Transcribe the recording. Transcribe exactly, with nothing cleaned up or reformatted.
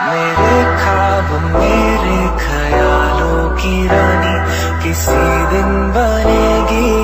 मेरे ख्वाब मेरे ख्यालों की रानी किसी दिन बनेगी